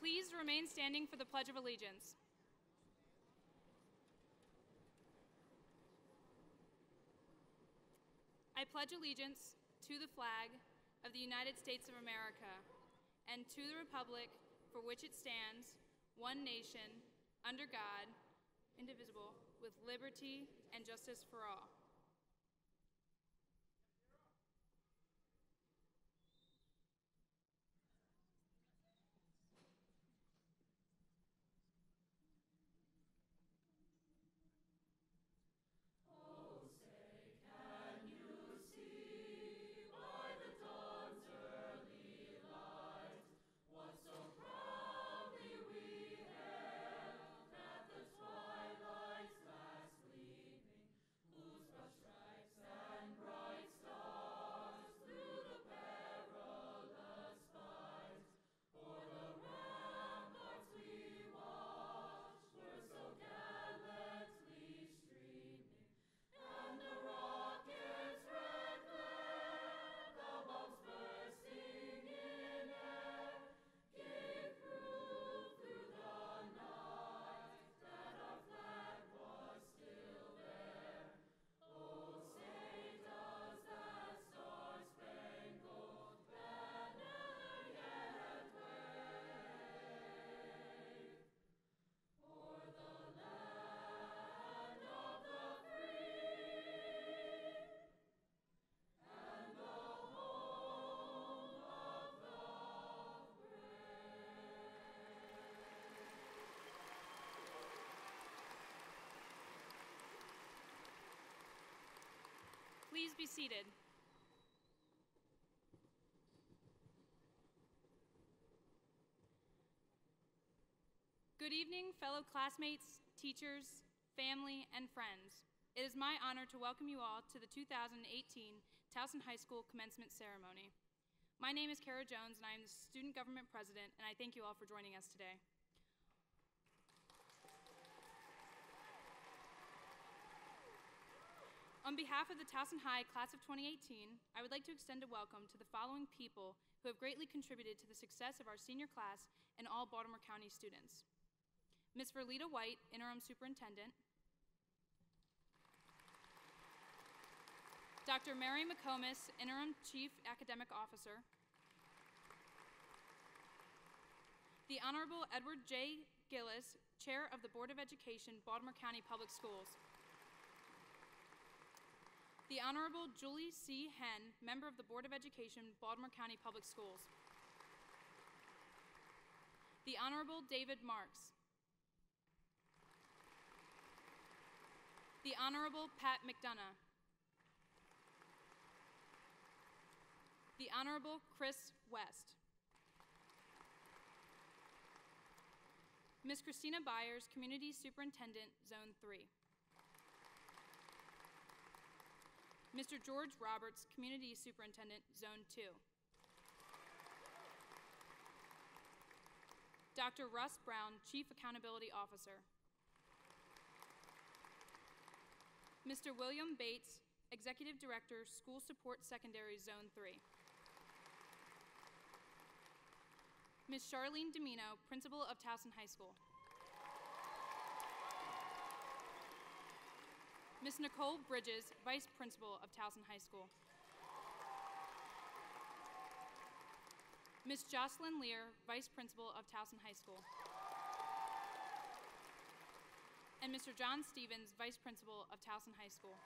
Please remain standing for the Pledge of Allegiance. I pledge allegiance to the flag of the United States of America and to the republic for which it stands, one nation, under God, indivisible, with liberty and justice for all. Please be seated. Good evening, fellow classmates, teachers, family, and friends. It is my honor to welcome you all to the 2018 Towson High School Commencement Ceremony. My name is Kara Jones, and I am the Student Government President, and I thank you all for joining us today. On behalf of the Towson High Class of 2018, I would like to extend a welcome to the following people who have greatly contributed to the success of our senior class and all Baltimore County students. Ms. Verlita White, Interim Superintendent. Dr. Mary McComas, Interim Chief Academic Officer. The Honorable Edward J. Gillis, Chair of the Board of Education, Baltimore County Public Schools. The Honorable Julie C. Henn, Member of the Board of Education, Baltimore County Public Schools. The Honorable David Marks. The Honorable Pat McDonough. The Honorable Chris West. Ms. Christina Byers, Community Superintendent, Zone 3. Mr. George Roberts, Community Superintendent, Zone 2. Dr. Russ Brown, Chief Accountability Officer. Mr. William Bates, Executive Director, School Support Secondary, Zone 3. Ms. Charlene Domino, Principal of Towson High School. Ms. Nicole Bridges, Vice Principal of Towson High School. Ms. Jocelyn Lear, Vice Principal of Towson High School. And Mr. John Stevens, Vice Principal of Towson High School.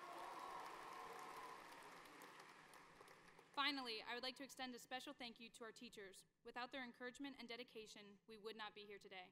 Finally, I would like to extend a special thank you to our teachers. Without their encouragement and dedication, we would not be here today.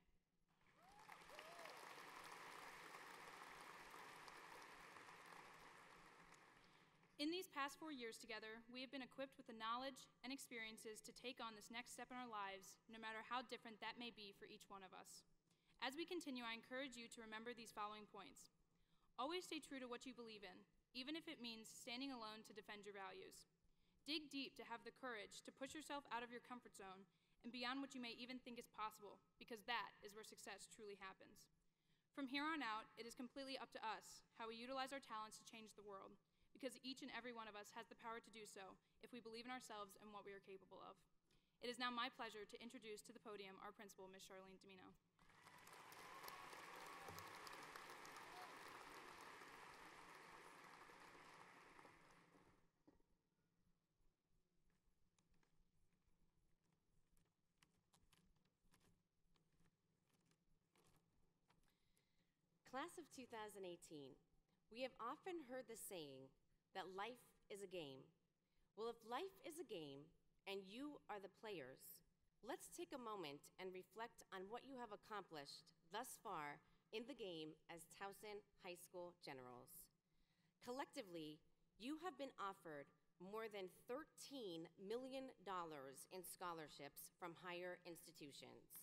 In these past 4 years together, we have been equipped with the knowledge and experiences to take on this next step in our lives, no matter how different that may be for each one of us. As we continue, I encourage you to remember these following points. Always stay true to what you believe in, even if it means standing alone to defend your values. Dig deep to have the courage to push yourself out of your comfort zone and beyond what you may even think is possible, because that is where success truly happens. From here on out, it is completely up to us how we utilize our talents to change the world, because each and every one of us has the power to do so if we believe in ourselves and what we are capable of. It is now my pleasure to introduce to the podium our principal, Ms. Charlene Domino. Class of 2018, we have often heard the saying that life is a game. Well, if life is a game and you are the players, let's take a moment and reflect on what you have accomplished thus far in the game as Towson High School Generals. Collectively, you have been offered more than $13 million in scholarships from higher institutions.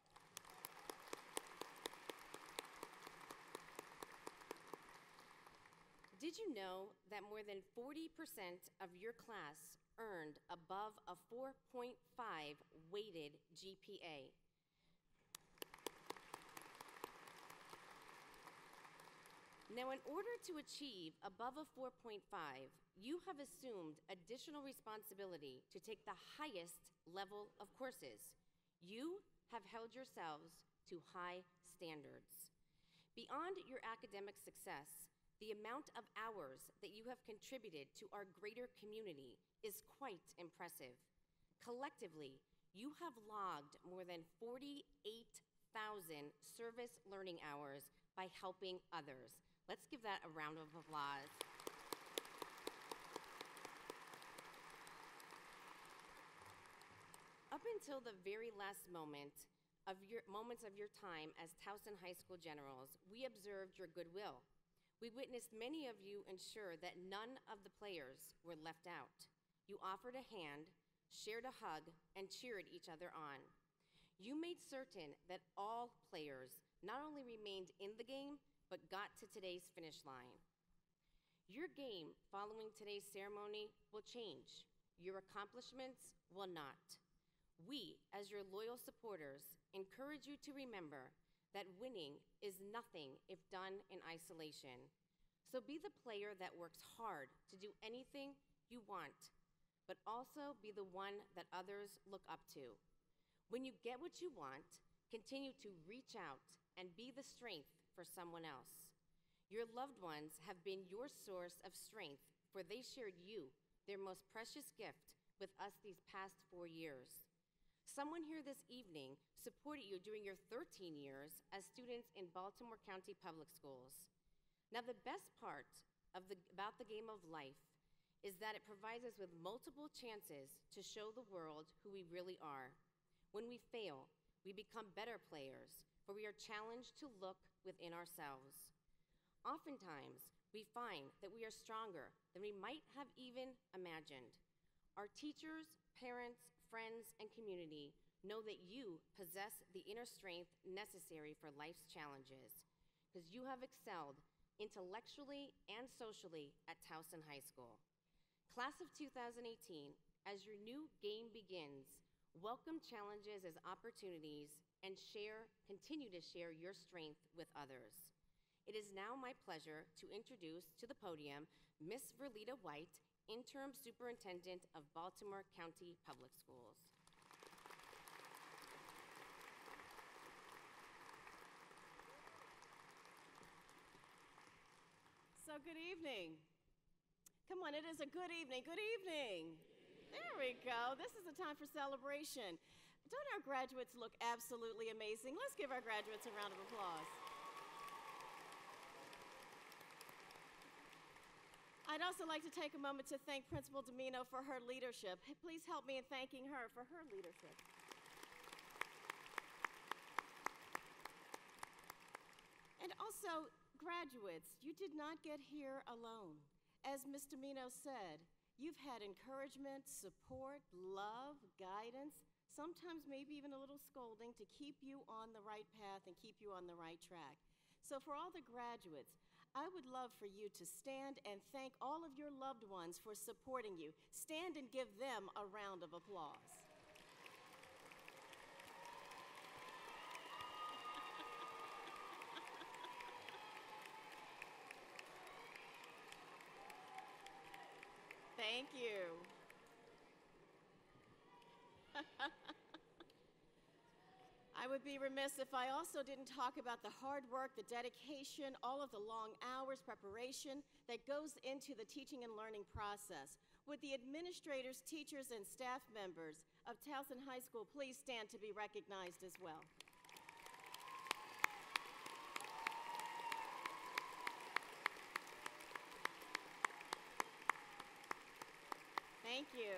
Did you know that more than 40% of your class earned above a 4.5 weighted GPA? Now, in order to achieve above a 4.5, you have assumed additional responsibility to take the highest level of courses. You have held yourselves to high standards. Beyond your academic success, the amount of hours that you have contributed to our greater community is quite impressive. Collectively, you have logged more than 48,000 service learning hours by helping others. Let's give that a round of applause. Up until the very last moments of your time as Towson High School Generals, we observed your goodwill. We witnessed many of you ensure that none of the players were left out. You offered a hand, shared a hug, and cheered each other on. You made certain that all players not only remained in the game, but got to today's finish line. Your game following today's ceremony will change. Your accomplishments will not. We, as your loyal supporters, encourage you to remember that winning is nothing if done in isolation. So be the player that works hard to do anything you want, but also be the one that others look up to. When you get what you want, continue to reach out and be the strength for someone else. Your loved ones have been your source of strength, for they shared you, their most precious gift, with us these past 4 years. Someone here this evening supported you during your 13 years as students in Baltimore County Public Schools. Now, the best part about the game of life is that it provides us with multiple chances to show the world who we really are. When we fail, we become better players, for we are challenged to look within ourselves. Oftentimes, we find that we are stronger than we might have even imagined. Our teachers, parents, friends, and community know that you possess the inner strength necessary for life's challenges, because you have excelled intellectually and socially at Towson High School. Class of 2018, as your new game begins, welcome challenges as opportunities and continue to share your strength with others. It is now my pleasure to introduce to the podium Ms. Verlita White, Interim Superintendent of Baltimore County Public Schools. So good evening. Come on, it is a good evening. Good evening. There we go. This is a time for celebration. Don't our graduates look absolutely amazing? Let's give our graduates a round of applause. I'd also like to take a moment to thank Principal Domino for her leadership. Please help me in thanking her for her leadership. And also, graduates, you did not get here alone. As Ms. Domino said, you've had encouragement, support, love, guidance, sometimes maybe even a little scolding to keep you on the right path and keep you on the right track. So for all the graduates, I would love for you to stand and thank all of your loved ones for supporting you. Stand and give them a round of applause. Thank you. be remiss if I also didn't talk about the hard work, the dedication, all of the long hours, preparation that goes into the teaching and learning process. Would the administrators, teachers, and staff members of Towson High School please stand to be recognized as well? Thank you.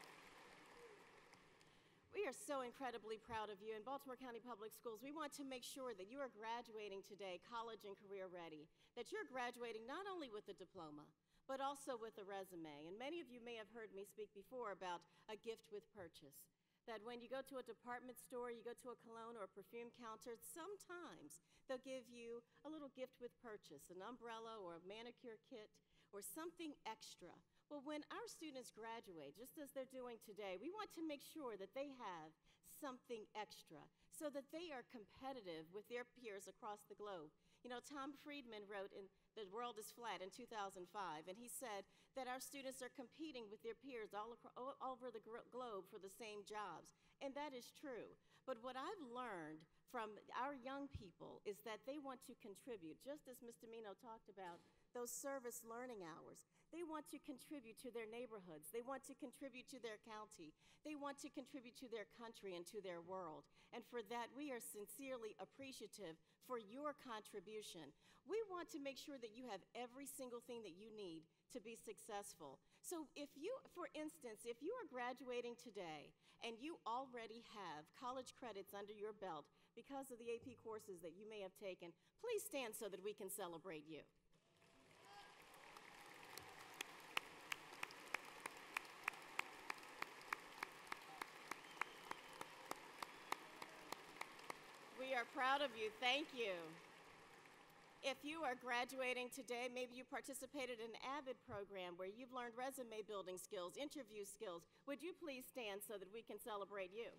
We are so incredibly proud of you. In Baltimore County Public Schools, we want to make sure that you are graduating today college and career ready, that you're graduating not only with a diploma, but also with a resume. And many of you may have heard me speak before about a gift with purchase, that when you go to a department store, you go to a cologne or a perfume counter, sometimes they'll give you a little gift with purchase, an umbrella or a manicure kit or something extra. Well, when our students graduate, just as they're doing today, we want to make sure that they have something extra so that they are competitive with their peers across the globe. You know, Tom Friedman wrote in The World is Flat in 2005, and he said that our students are competing with their peers all over the globe for the same jobs, and that is true. But what I've learned from our young people is that they want to contribute, just as Mr. Mino talked about, those service learning hours. They want to contribute to their neighborhoods. They want to contribute to their county. They want to contribute to their country and to their world. And for that, we are sincerely appreciative for your contribution. We want to make sure that you have every single thing that you need to be successful. So if you, for instance, if you are graduating today and you already have college credits under your belt because of the AP courses that you may have taken, please stand so that we can celebrate you. We are proud of you. Thank you. If you are graduating today, maybe you participated in an AVID program where you've learned resume building skills, interview skills. Would you please stand so that we can celebrate you?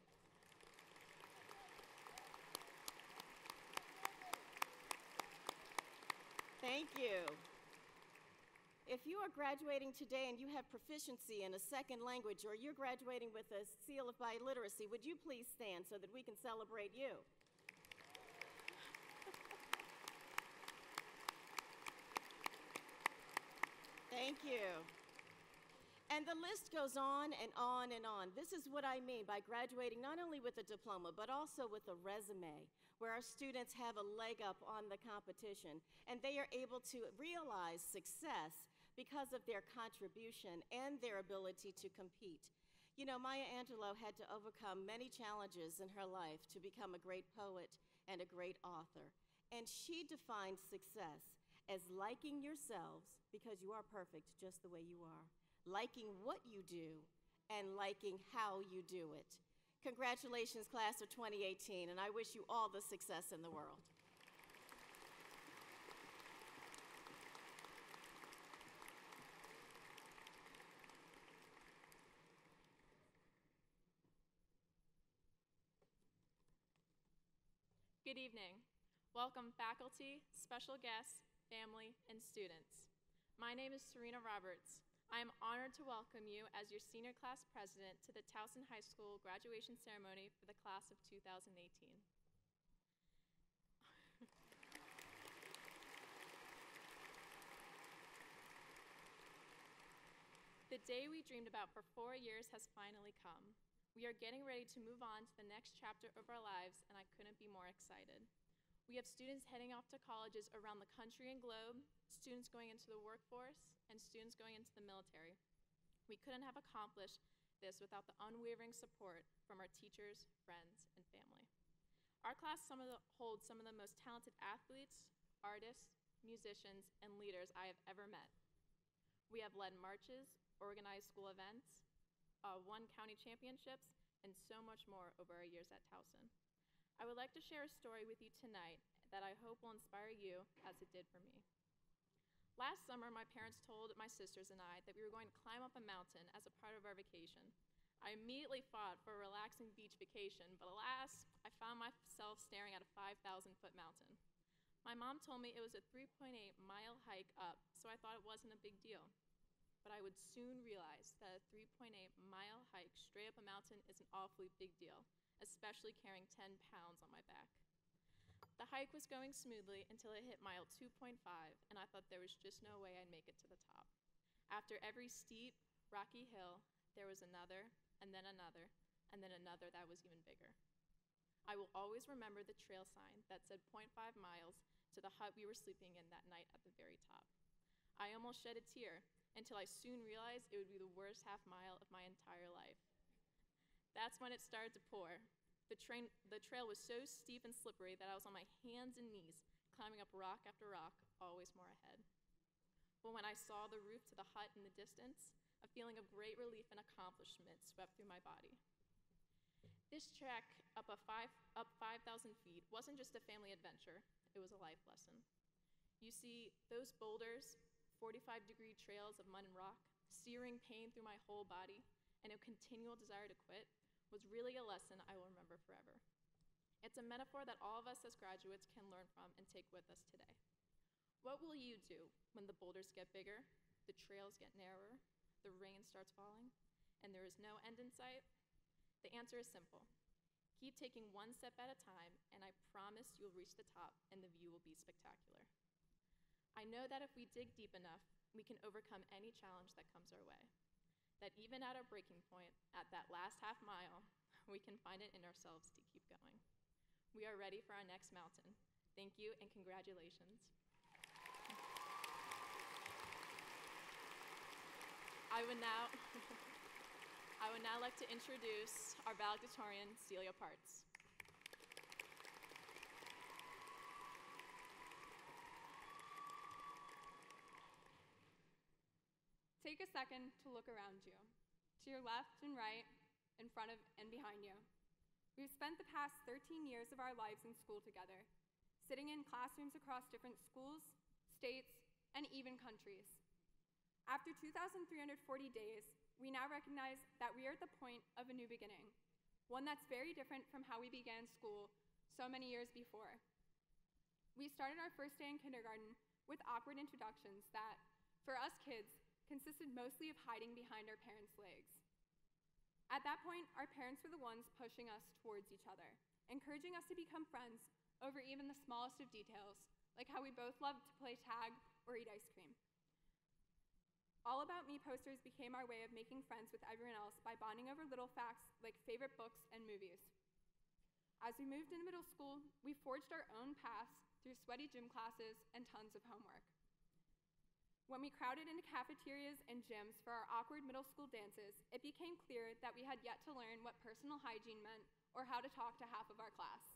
Thank you. If you are graduating today and you have proficiency in a second language, or you're graduating with a seal of biliteracy, would you please stand so that we can celebrate you? Thank you. And the list goes on and on and on. This is what I mean by graduating not only with a diploma, but also with a resume, where our students have a leg up on the competition, and they are able to realize success because of their contribution and their ability to compete. You know, Maya Angelou had to overcome many challenges in her life to become a great poet and a great author. And she defined success as liking yourselves, because you are perfect just the way you are, liking what you do, and liking how you do it. Congratulations, class of 2018, and I wish you all the success in the world. Good evening. Welcome faculty, special guests, family, and students. My name is Serena Roberts. I am honored to welcome you as your senior class president to the Towson High School graduation ceremony for the class of 2018. The day we dreamed about for 4 years has finally come. We are getting ready to move on to the next chapter of our lives, and I couldn't be more excited. We have students heading off to colleges around the country and globe, students going into the workforce, and students going into the military. We couldn't have accomplished this without the unwavering support from our teachers, friends, and family. Our class holds some of the most talented athletes, artists, musicians, and leaders I have ever met. We have led marches, organized school events, won county championships, and so much more over our years at Towson. I would like to share a story with you tonight that I hope will inspire you as it did for me. Last summer, my parents told my sisters and I that we were going to climb up a mountain as a part of our vacation. I immediately fought for a relaxing beach vacation, but alas, I found myself staring at a 5,000-foot mountain. My mom told me it was a 3.8-mile hike up, so I thought it wasn't a big deal. But I would soon realize that a 3.8-mile hike straight up a mountain is an awfully big deal, especially carrying 10 pounds on my back. The hike was going smoothly until it hit mile 2.5, and I thought there was just no way I'd make it to the top. After every steep, rocky hill, there was another, and then another, and then another that was even bigger. I will always remember the trail sign that said 0.5 miles to the hut we were sleeping in that night at the very top. I almost shed a tear until I soon realized it would be the worst half mile of my entire life. That's when it started to pour. The trail was so steep and slippery that I was on my hands and knees, climbing up rock after rock, always more ahead. But when I saw the roof to the hut in the distance, a feeling of great relief and accomplishment swept through my body. This trek up 5,000 feet wasn't just a family adventure, it was a life lesson. You see, those boulders, 45-degree trails of mud and rock, searing pain through my whole body, and a continual desire to quit, was really a lesson I will remember forever. It's a metaphor that all of us as graduates can learn from and take with us today. What will you do when the boulders get bigger, the trails get narrower, the rain starts falling, and there is no end in sight? The answer is simple. Keep taking one step at a time, and I promise you'll reach the top and the view will be spectacular. I know that if we dig deep enough, we can overcome any challenge that comes our way. That even at our breaking point, at that last half mile, we can find it in ourselves to keep going. We are ready for our next mountain. Thank you and congratulations. I would now like to introduce our valedictorian, Celia Parts. Take a second to look around you, to your left and right, in front of and behind you. We've spent the past 13 years of our lives in school together, sitting in classrooms across different schools, states, and even countries. After 2,340 days, we now recognize that we are at the point of a new beginning, one that's very different from how we began school so many years before. We started our first day in kindergarten with awkward introductions that, for us kids, consisted mostly of hiding behind our parents' legs. At that point, our parents were the ones pushing us towards each other, encouraging us to become friends over even the smallest of details, like how we both loved to play tag or eat ice cream. All About Me posters became our way of making friends with everyone else by bonding over little facts like favorite books and movies. As we moved into middle school, we forged our own paths through sweaty gym classes and tons of homework. When we crowded into cafeterias and gyms for our awkward middle school dances, it became clear that we had yet to learn what personal hygiene meant or how to talk to half of our class.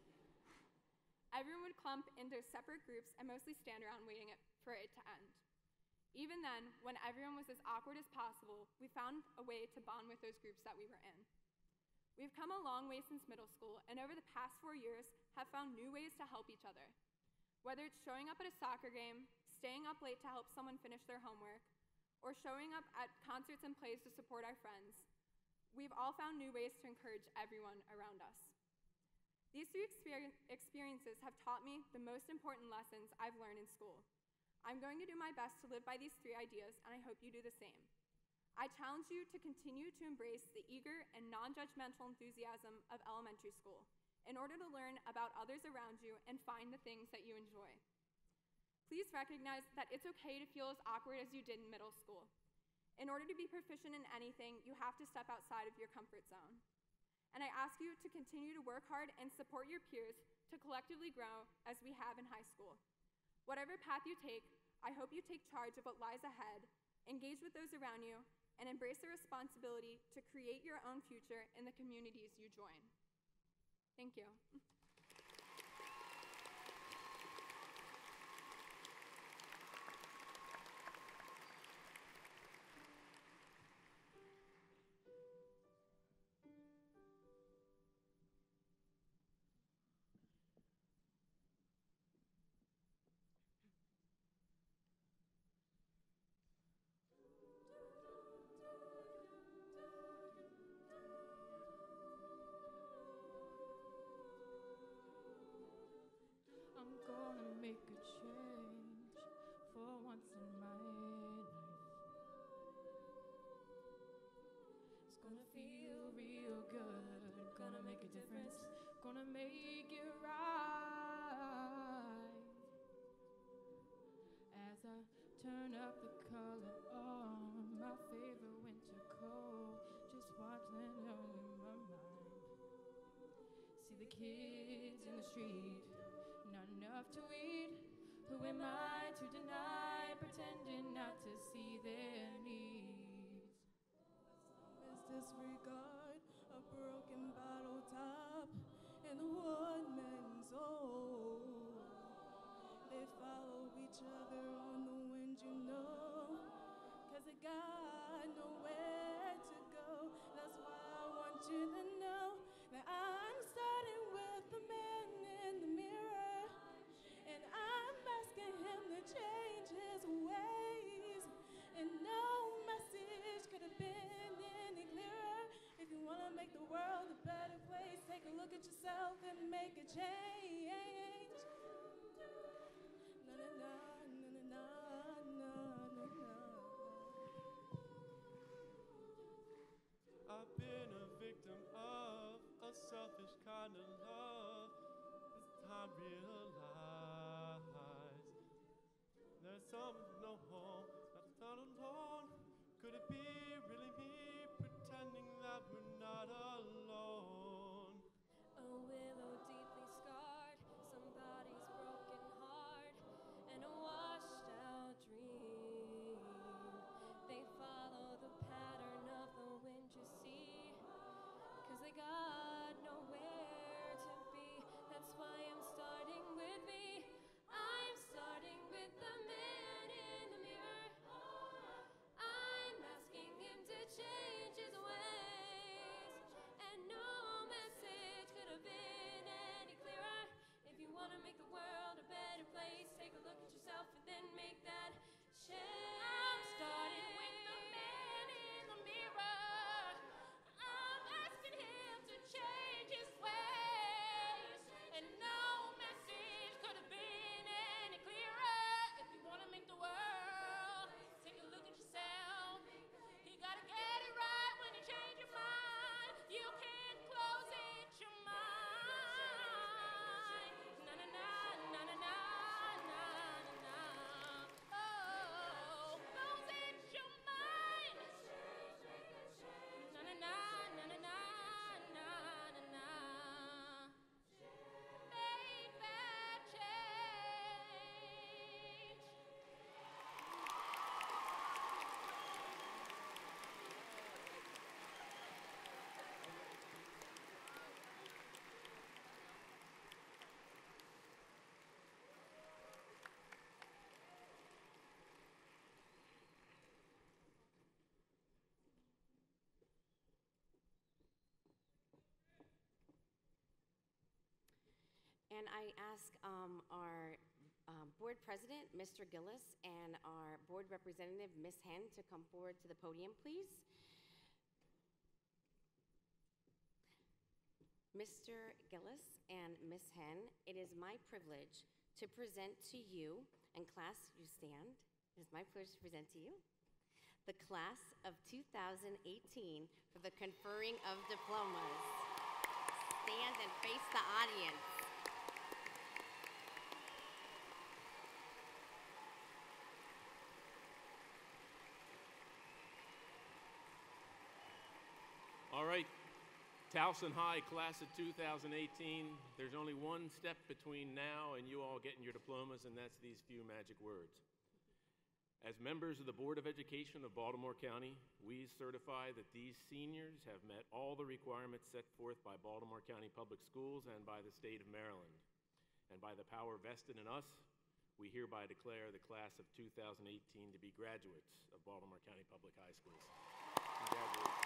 Everyone would clump into separate groups and mostly stand around waiting for it to end. Even then, when everyone was as awkward as possible, we found a way to bond with those groups that we were in. We've come a long way since middle school, and over the past 4 years have found new ways to help each other. Whether it's showing up at a soccer game, staying up late to help someone finish their homework, or showing up at concerts and plays to support our friends, we've all found new ways to encourage everyone around us. These 3 experiences have taught me the most important lessons I've learned in school. I'm going to do my best to live by these 3 ideas, and I hope you do the same. I challenge you to continue to embrace the eager and non-judgmental enthusiasm of elementary school in order to learn about others around you and find the things that you enjoy. Please recognize that it's okay to feel as awkward as you did in middle school. In order to be proficient in anything, you have to step outside of your comfort zone. And I ask you to continue to work hard and support your peers to collectively grow as we have in high school. Whatever path you take, I hope you take charge of what lies ahead, engage with those around you, and embrace the responsibility to create your own future in the communities you join. Thank you. difference, gonna make it right. As I turn up the color on my favorite winter coat, just watching them in my mind. See the kids in the street, not enough to eat. Who am I to deny, pretending not to see their needs? Is disregard a broken bottle top and one man's soul? They follow each other on the wind, you know, 'cause they got nowhere to go. That's why I want you to know that I'm starting with the man in the mirror, and I'm asking him to change his ways. And no message could have been any clearer. If you want to make the world a better place, take a look at yourself and make a change. Na na na na na na na. I've been a victim of a selfish kind of love. This time realize there's some no home, not alone. Could it be really me pretending that we're not alone? A willow deeply scarred, somebody's broken heart, and a washed out dream. They follow the pattern of the wind, you see, 'cause they got nowhere to be. That's why I'm starting with me. I'm starting with the man in the mirror. I'm asking him to change his ways. And no message could have been any clearer. If you want to make the world a better place, take a look at yourself and then make that change. I'm starting with the man in the mirror. I'm asking him to change his ways. And no message could have been any clearer. If you want to make the world, take a look at yourself. You gotta get it right when you change your mind. You can't close it your mind. Na na na na na na na na. Oh, close it your mind. Na na na na na na na na na. Make that change. And I ask our board president, Mr. Gillis, and our board representative, Ms. Hen, to come forward to the podium, please. Mr. Gillis and Ms. Hen, it is my privilege to present to you, and class, you stand. It is my privilege to present to you the class of 2018 for the conferring of diplomas. Stand and face the audience. All right, Towson High class of 2018, there's only one step between now and you all getting your diplomas, and that's these few magic words. As members of the Board of Education of Baltimore County, we certify that these seniors have met all the requirements set forth by Baltimore County Public Schools and by the state of Maryland. And by the power vested in us, we hereby declare the class of 2018 to be graduates of Baltimore County Public High Schools. Congratulations.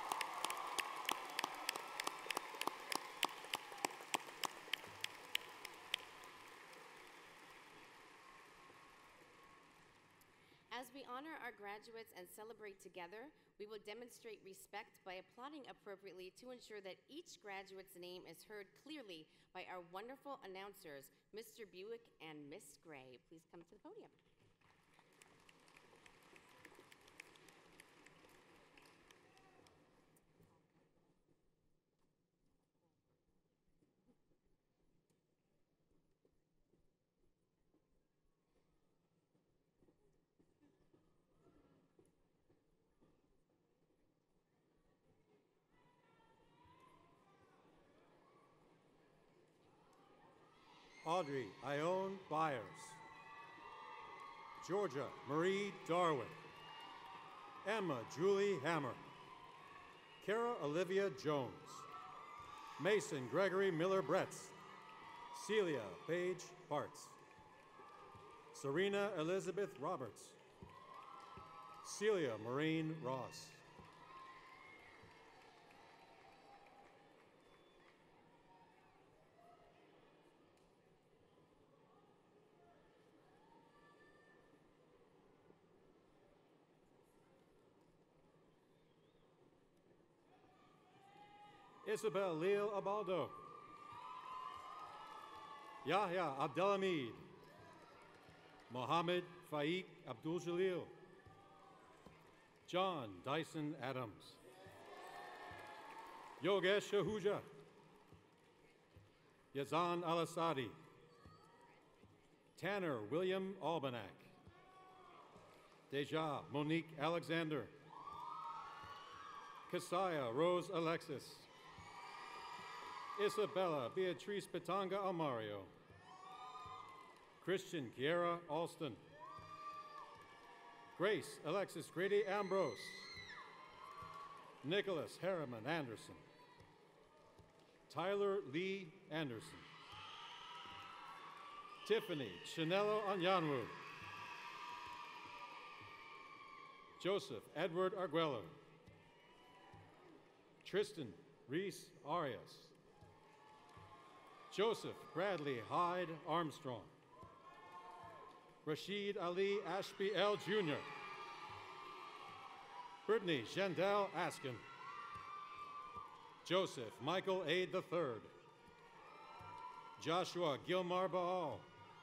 As we honor our graduates and celebrate together, we will demonstrate respect by applauding appropriately to ensure that each graduate's name is heard clearly by our wonderful announcers, Mr. Buick and Miss Gray. Please come to the podium. Audrey Ione Byers. Georgia Marie Darwin. Emma Julie Hammer. Kara Olivia Jones. Mason Gregory Miller Bretz. Celia Paige Parts. Serena Elizabeth Roberts. Celia Maureen Ross. Isabel Leal Abaldo. Yahya Abdelhamid. Mohammed Faik Abdul Jalil. John Dyson Adams. Yogesh Ahuja. Yazan Al-Asadi. Tanner William Albanak. Deja Monique Alexander. Kasaya Rose Alexis. Isabella Beatrice Petanga Almario. Christian Kiera Alston. Grace Alexis Grady Ambrose. Nicholas Harriman Anderson. Tyler Lee Anderson. Tiffany Chinello Anyanwu. Joseph Edward Arguello. Tristan Reese Arias. Joseph Bradley Hyde Armstrong. Rashid Ali Ashby L. Jr. Brittany Jandel Askin. Joseph Michael Aid III. Joshua Gilmar Baal.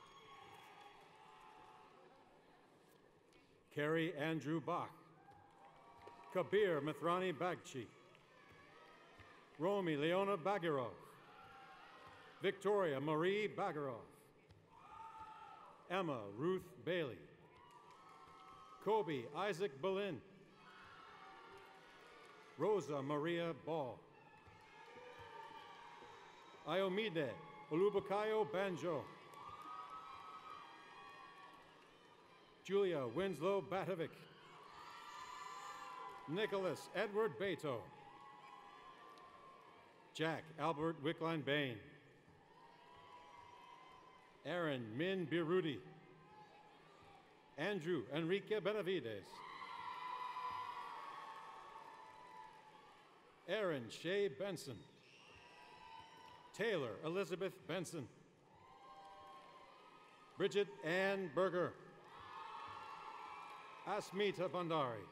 Kerry Andrew Bach. Kabir Mithrani Bagchi. Romy Leona Bagirov. Victoria Marie Bagarov. Emma Ruth Bailey. Kobe Isaac Berlin. Rosa Maria Ball. Iomide Olubukayo Banjo. Julia Winslow Batovic. Nicholas Edward Beto. Jack Albert Wickline Bain. Aaron Min Birudi. Andrew Enrique Benavides. Aaron Shea Benson. Taylor Elizabeth Benson. Bridget Ann Berger. Asmita Bandari.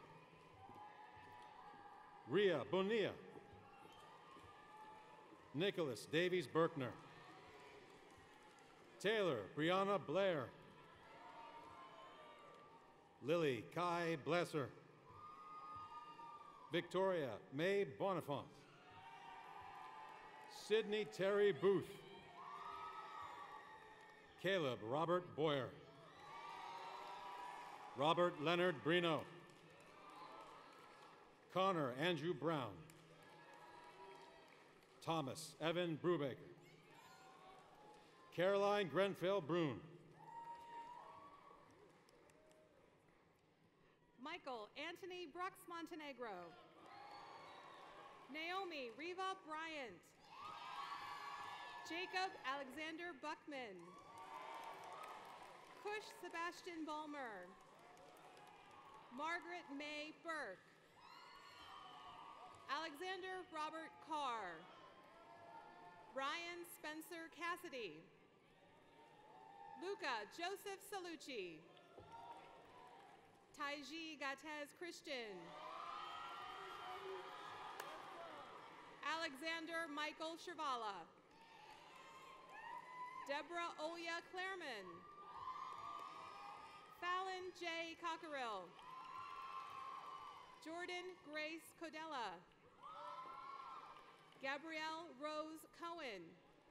Ria Bonilla. Nicholas Davies Berkner. Taylor Brianna Blair. Lily Kai Blesser. Victoria May Bonifant. Sydney Terry Booth. Caleb Robert Boyer. Robert Leonard Brino. Connor Andrew Brown. Thomas Evan Brubaker. Caroline Grenfell Brune. Michael Anthony Brooks Montenegro. Naomi Riva Bryant. Jacob Alexander Buckman. Kush Sebastian Balmer. Margaret May Burke. Alexander Robert Carr. Ryan Spencer Cassidy. Luca Joseph Salucci. Taiji Gatez Christian. Alexander Michael Shervala. Deborah Oya Clairman. Fallon J. Cockerill. Jordan Grace Codella. Gabrielle Rose Cohen.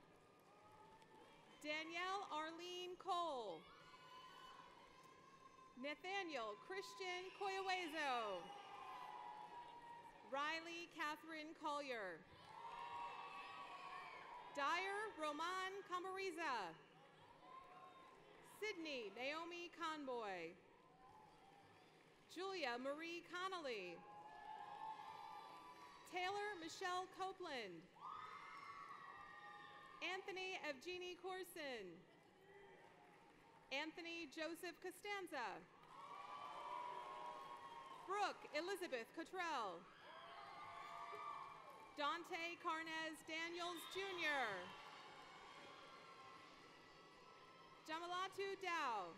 Danielle Arlene Cole. Nathaniel Christian Coyowezo. Riley Catherine Collier. Dyer Roman Camariza. Sydney Naomi Conboy. Julia Marie Connolly. Taylor Michelle Copeland. Anthony Evgeny Corson. Anthony Joseph Costanza. Brooke Elizabeth Cottrell. Dante Carnez Daniels Jr. Jamalatu Dow.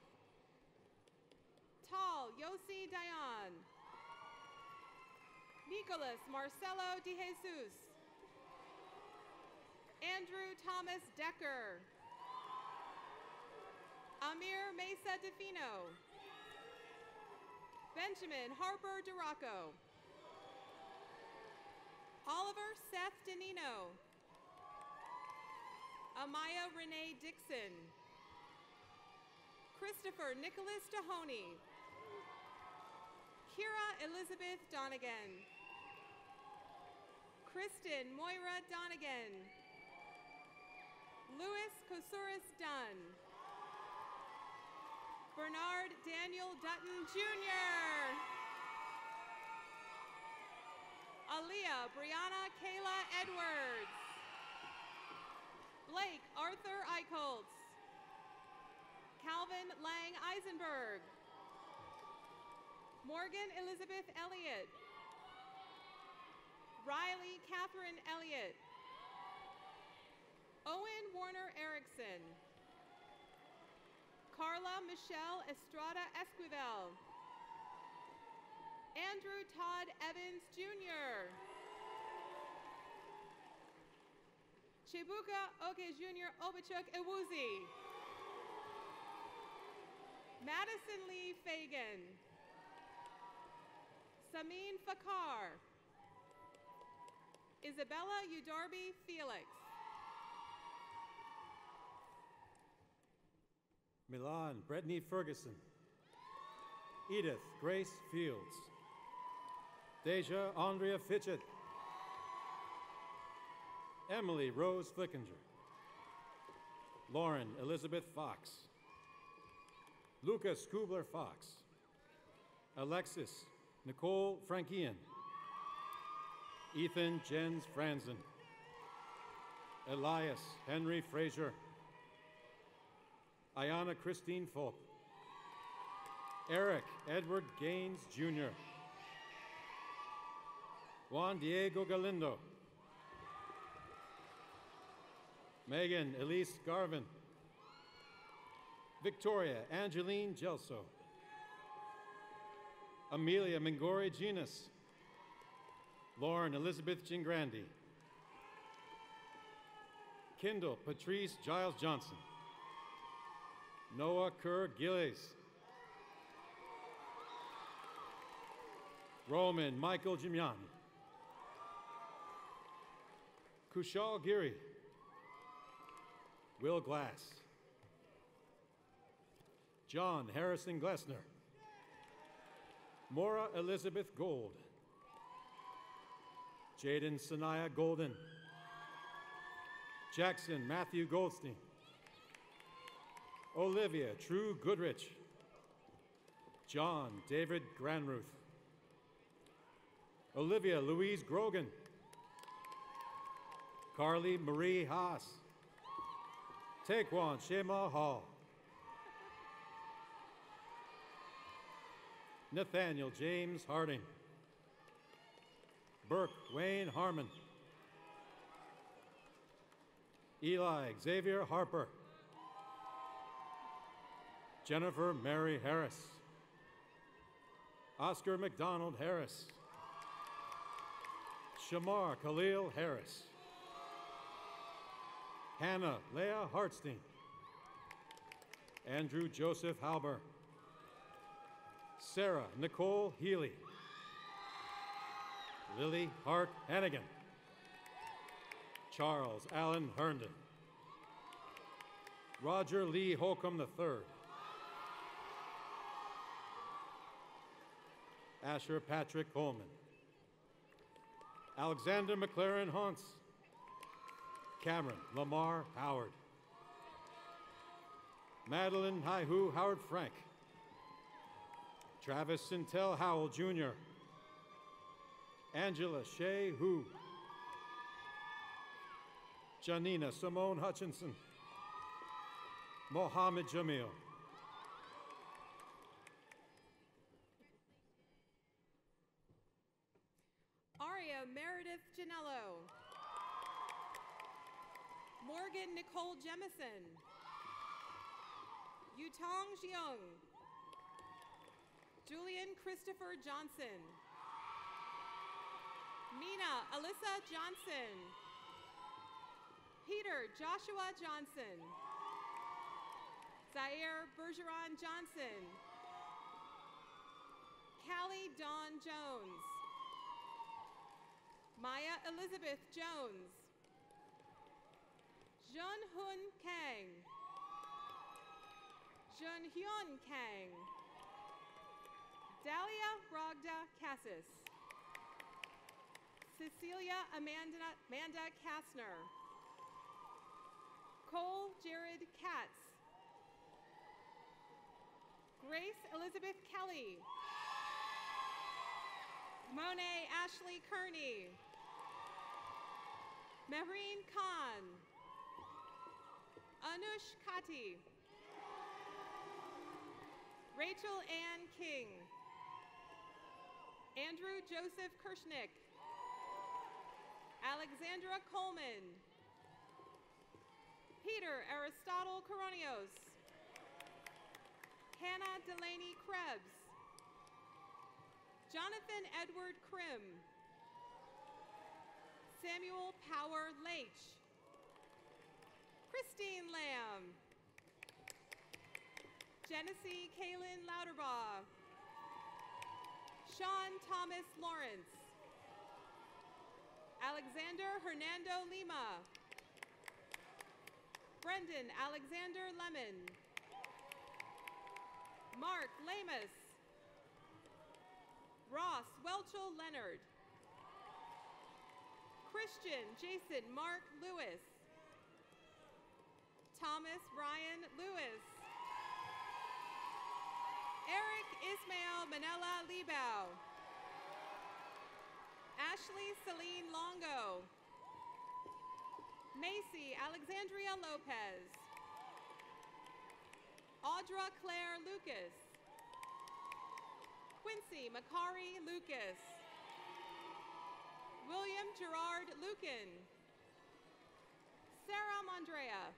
Tal Yossi Dayan. Nicholas Marcelo De Jesus. Andrew Thomas Decker. Amir Mesa Defino. Benjamin Harper Duraco. Oliver Seth Danino. Amaya Renee Dixon. Christopher Nicholas Dahoney. Kira Elizabeth Donegan. Kristen Moira Donegan. Louis Kosuris Dunn. Bernard Daniel Dutton Jr. Aaliyah Brianna Kayla Edwards. Blake Arthur Eichholtz. Calvin Lang Eisenberg. Morgan Elizabeth Elliott. Riley Catherine Elliott. Owen Warner Erickson. Carla Michelle Estrada Esquivel. Andrew Todd Evans Jr. Chibuka Oke Jr. Obachuk Ewuzi. Madison Lee Fagan. Samin Fakar. Isabella Udarbi Felix. Milan Brittany Ferguson. Edith Grace Fields. Deja Andrea Fitchett. Emily Rose Flickinger. Lauren Elizabeth Fox. Lucas Kubler Fox. Alexis Nicole Frankian. Ethan Jens Franzen. Elias Henry Frazier. Ayana Christine Fulp. Eric Edward Gaines Jr. Juan Diego Galindo. Megan Elise Garvin. Victoria Angeline Gelso. Amelia Mingori Genus. Lauren Elizabeth Gingrandi. Kindle Patrice Giles Johnson. Noah Kerr Gillies. Roman Michael Gimiani. Kushal Giri. Will Glass. John Harrison Glessner. Maura Elizabeth Gold. Jaden Sanaya Golden. Jackson Matthew Goldstein. Olivia True Goodrich. John David Granruth. Olivia Louise Grogan. Carly Marie Haas. Taekwon Shema Hall. Nathaniel James Harding. Burke Wayne Harmon. Eli Xavier Harper. Jennifer Mary Harris. Oscar McDonald Harris. Shamar Khalil Harris. Hannah Leah Hartstein. Andrew Joseph Halber. Sarah Nicole Healy. Lily Hart Hannigan. Charles Allen Herndon. Roger Lee Holcomb III. Asher Patrick Coleman. Alexander McLaren Hunts. Cameron Lamar Howard. Madeline Haihu Howard Frank. Travis Sintel Howell Jr. Angela Shea Hu. Janina Simone Hutchinson. Mohammed Jamil. Aria Meredith Janello. Morgan Nicole Jemison. Yutong Jiang. Julian Christopher Johnson. Mina Alyssa Johnson. Peter Joshua Johnson. Zaire Bergeron Johnson. Callie Dawn Jones. Maya Elizabeth Jones. Jun Hun Kang. Jun Hyun Kang. Dahlia Rogda Cassis. Cecilia Amanda Kastner. Cole Jared Katz. Grace Elizabeth Kelly. Monet Ashley Kearney. Mehreen Khan. Anush Kati. Rachel Ann King. Andrew Joseph Kirschnick. Alexandra Coleman. Peter Aristotle Coronios. Hannah Delaney Krebs. Jonathan Edward Krim. Samuel Power Leitch. Christine Lamb. Genesee Kaylin Lauterbaugh. Sean Thomas Lawrence. Alexander Hernando Lima. Brendan Alexander Lemon. Mark Lamus. Ross Welchel Leonard. Christian Jason Mark Lewis. Thomas Ryan Lewis. Eric Ismael Manella Liebau. Ashley Celine Longo. Macy Alexandria Lopez. Audra Claire Lucas. Quincy Macari Lucas. William Gerard Lucan. Sarah Mondrea.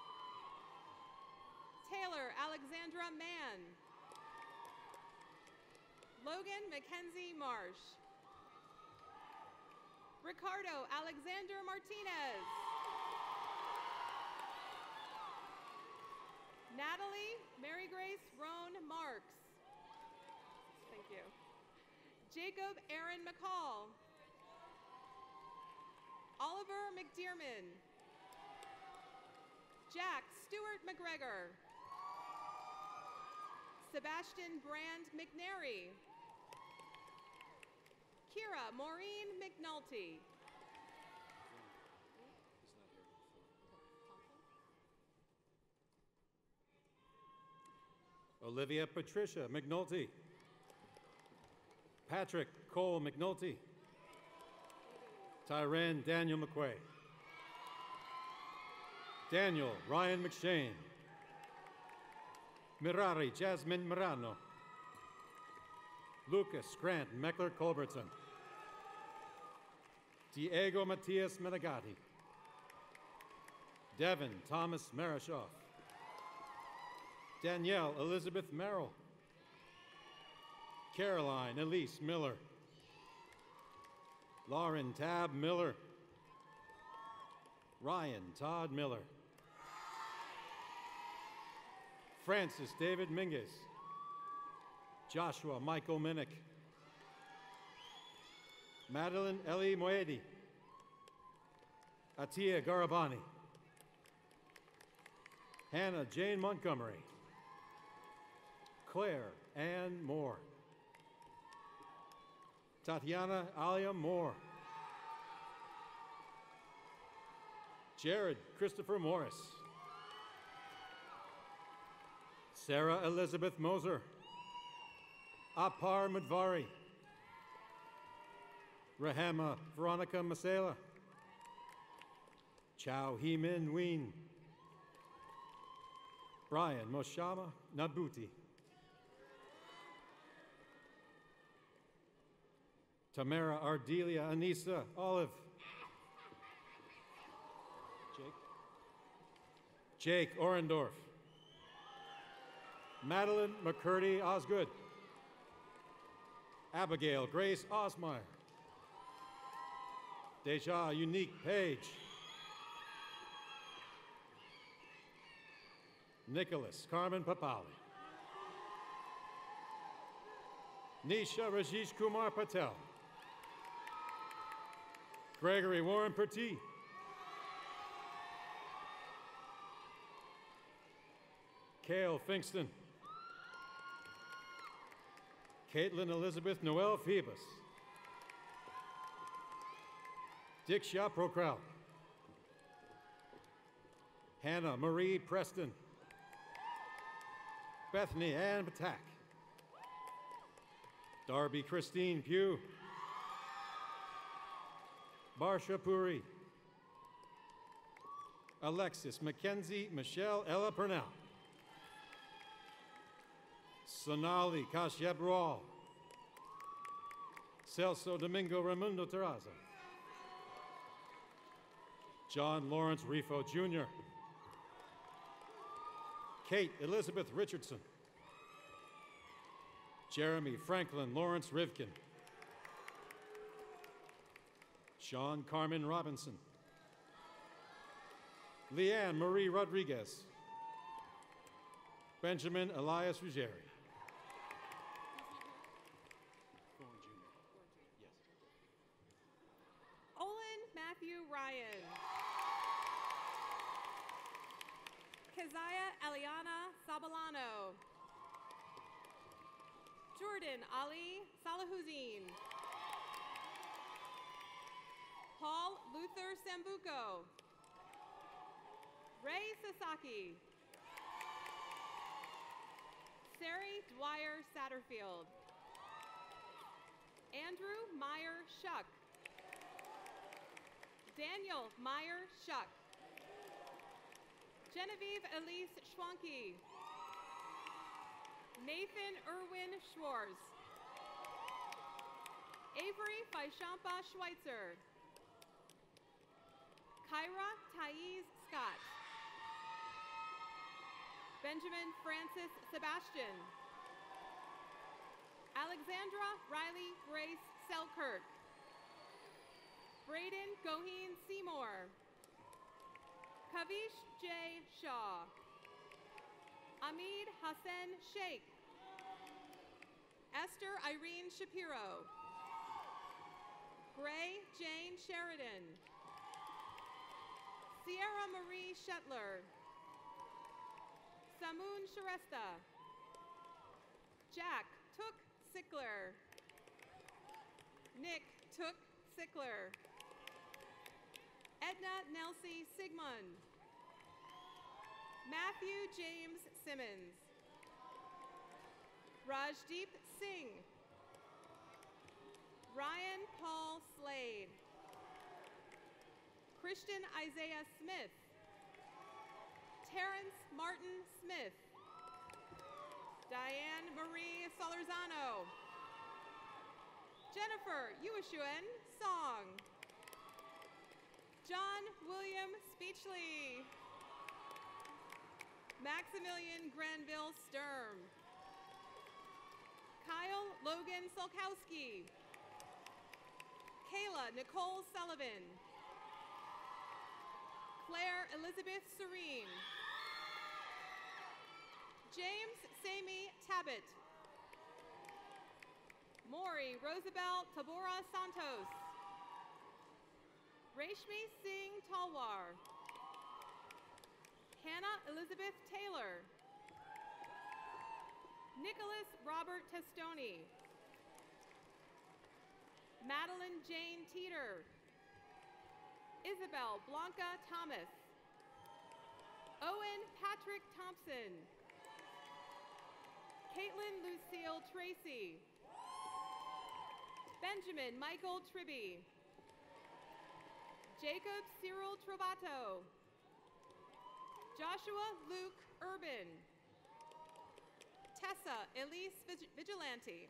Taylor Alexandra Mann. Logan Mackenzie Marsh. Ricardo Alexander Martinez. Natalie Mary Grace Roan Marks. Thank you. Jacob Aaron McCall. Oliver McDearman. Jack Stewart McGregor. Sebastian Brand McNary. Kira Maureen McNulty. Olivia Patricia McNulty. Patrick Cole McNulty. Tyran Daniel McQuay. Daniel Ryan McShane. Mirari Jasmine Mirano. Lucas Grant Meckler Culbertson. Diego Matias Menegatti. Devin Thomas Marishoff. Danielle Elizabeth Merrill. Caroline Elise Miller. Lauren Tab Miller. Ryan Todd Miller. Francis David Mingus. Joshua Michael Minnick. Madeline Ellie Moedi. Atia Garabani. Hannah Jane Montgomery. Claire Ann Moore. Tatiana Alia Moore. Jared Christopher Morris. Sarah Elizabeth Moser. Apar Mudvari. Rahama Veronica Masela. Chow Hee Min Ween. Brian Moshama Nabuti. Tamara Ardelia Anissa Olive. Jake Orendorf. Madeline McCurdy Osgood. Abigail Grace Osmeyer. Deja Unique Page. Nicholas Carmen Papali. Nisha Rajesh Kumar Patel. Gregory Warren Petit. Cale Finkston. Caitlin Elizabeth Noel Phoebus. Diksha Prokraut. Hannah Marie Preston. Bethany Ann Patak. Darby Christine Pugh. Barsha Puri. Alexis Mackenzie Michelle Ella Purnell. Sonali Kashyap Rawal. Celso Domingo Raimundo Terraza. John Lawrence Rifo Jr. Kate Elizabeth Richardson. Jeremy Franklin Lawrence Rivkin. Sean Carmen Robinson. Leanne Marie Rodriguez. Benjamin Elias Ruggieri. Olin Matthew Ryan. Keziah Eliana Sabalano. Jordan Ali Salahuddin. Paul Luther Sambuco. Ray Sasaki. Sari Dwyer Satterfield. Andrew Meyer Shuck. Daniel Meyer Shuck. Genevieve Elise Schwanke. Nathan Irwin Schwartz. Avery Faishampa Schweitzer. Kyra Thais Scott. Benjamin Francis Sebastian. Alexandra Riley Grace Selkirk. Braden Goheen Seymour. Kavish J. Shaw. Amid Hassan Sheikh. Esther Irene Shapiro. Gray Jane Sheridan. Sierra Marie Shetler. Samoon Sharesta. Jack Took Sickler. Nick Took Sickler. Edna Nelsie Sigmund. Matthew James Simmons. Rajdeep Singh. Ryan Paul Slade. Christian Isaiah Smith. Terrence Martin Smith. Diane Marie Solorzano. Jennifer Yuashuen Song. John William Speechley. Maximilian Granville Sturm. Kyle Logan Solkowski. Kayla Nicole Sullivan. Claire Elizabeth Serene. James Sami Tabit. Maury Rosabelle Tabora Santos. Rashmi Singh Talwar. Hannah Elizabeth Taylor. Nicholas Robert Testoni. Madeline Jane Teeter. Isabel Blanca Thomas. Owen Patrick Thompson. Caitlin Lucille Tracy. Benjamin Michael Tribby. Jacob Cyril Trovato. Joshua Luke Urban. Tessa Elise Vigilante.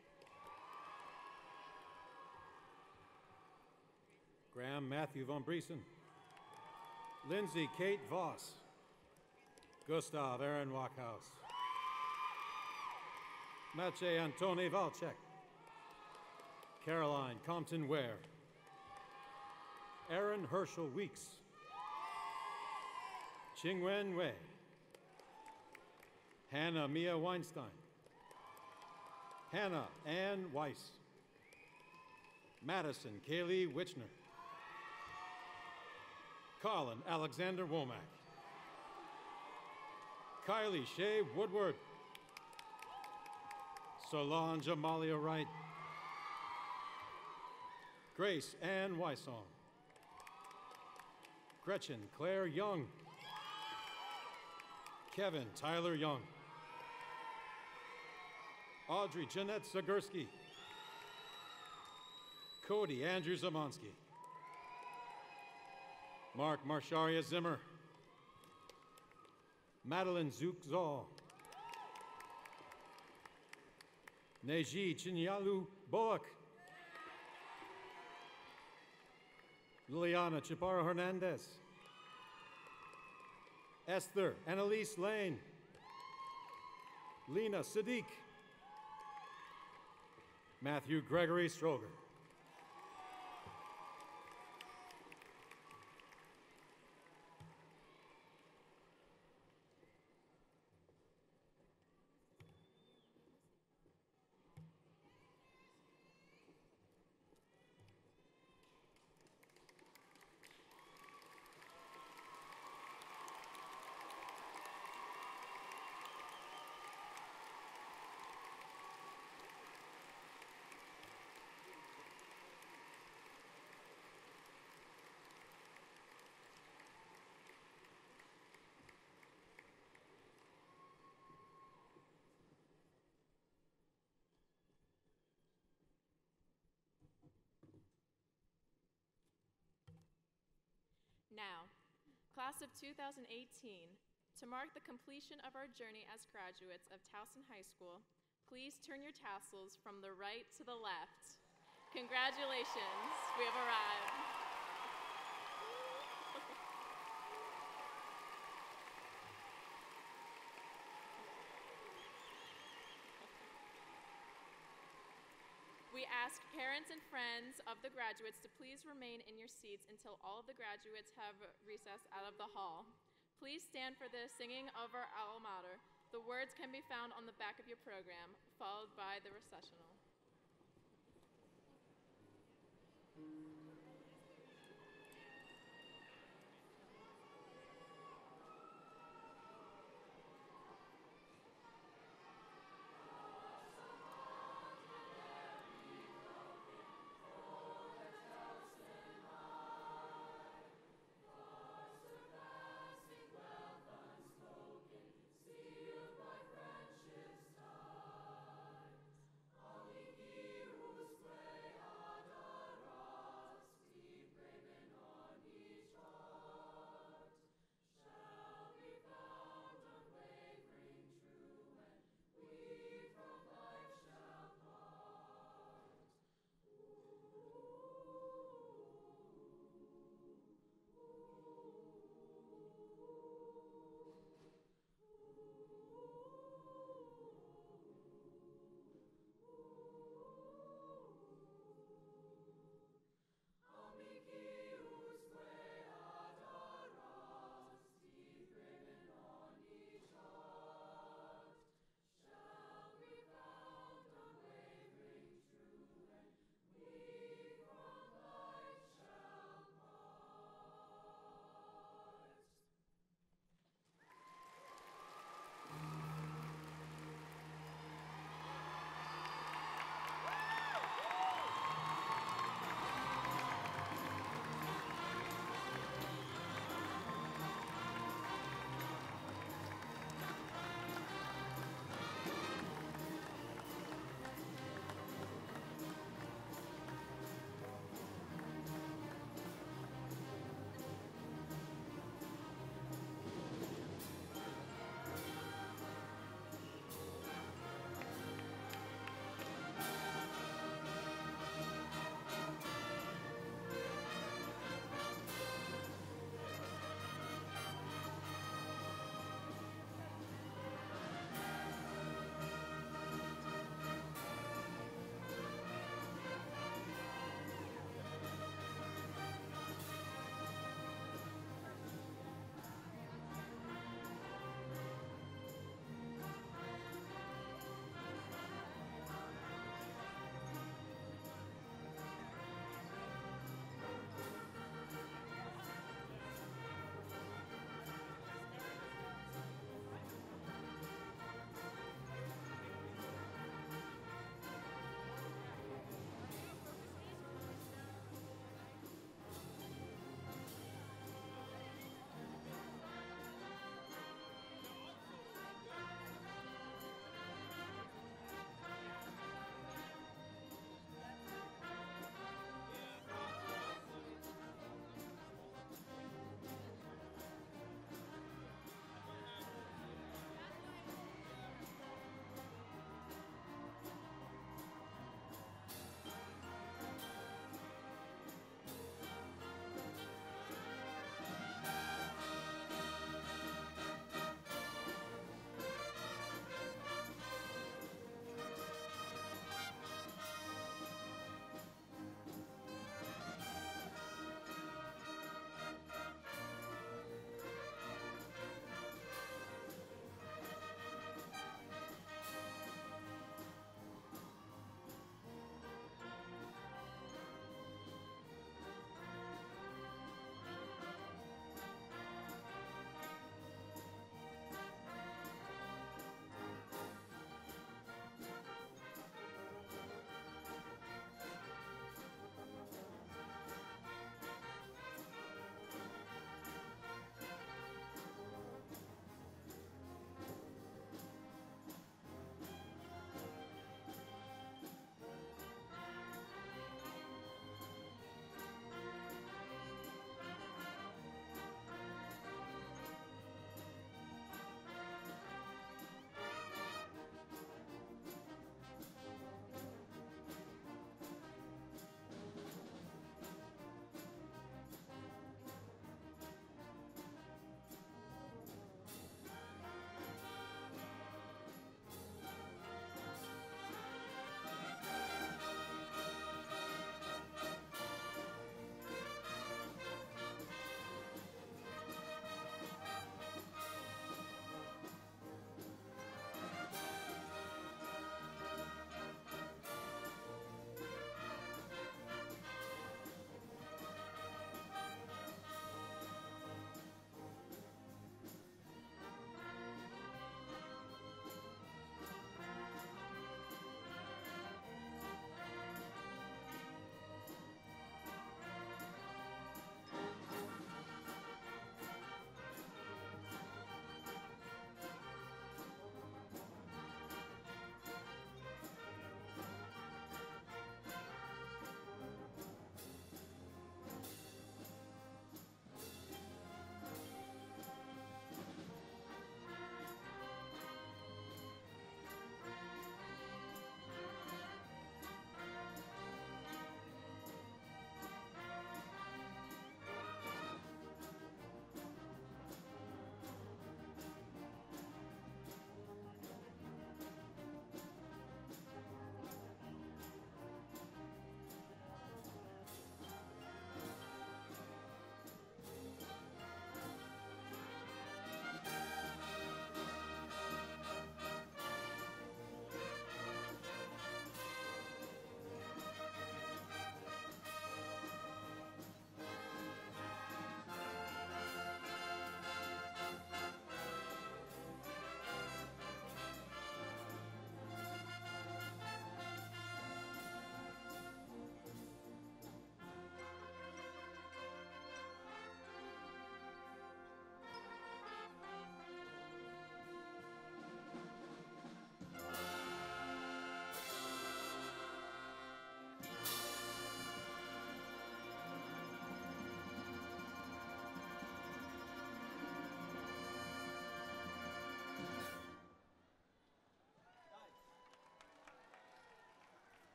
Graham Matthew von Briesen. Lindsay Kate Voss. Gustav Aaron Walkhouse. Maciej Antoni Walczek. Caroline Compton Ware. Aaron Herschel Weeks. Qingwen Wei. Hannah Mia Weinstein. Hannah Ann Weiss. Madison Kaylee Witchner. Colin Alexander Womack. Kylie Shea Woodward. Solange Amalia Wright. Grace Ann Wysong. Gretchen Claire Young. Kevin Tyler Young. Audrey Jeanette Zagurski. Cody Andrew Zamonsky. Mark Marsharia Zimmer. Madeline Zook Zaw. Neji Chinyalu Boak. Liliana Chaparro Hernandez. Esther Annalise Lane. Lena Sadiq. Matthew Gregory Stroger. Now, class of 2018, to mark the completion of our journey as graduates of Towson High School, please turn your tassels from the right to the left. Congratulations, we have arrived. We ask parents and friends of the graduates to please remain in your seats until all of the graduates have recessed out of the hall. Please stand for the singing of our alma mater. The words can be found on the back of your program, followed by the recessional.